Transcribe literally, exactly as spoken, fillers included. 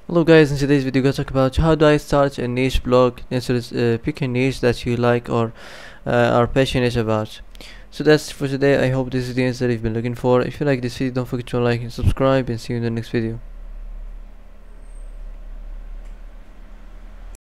Hello guys, in today's video we're going to talk about how do I start a niche blog. Answer is uh, pick a niche that you like or uh, are passionate about. So that's for today. I hope this is the answer you've been looking for. If you like this video, don't forget to like and subscribe, and see you in the next video.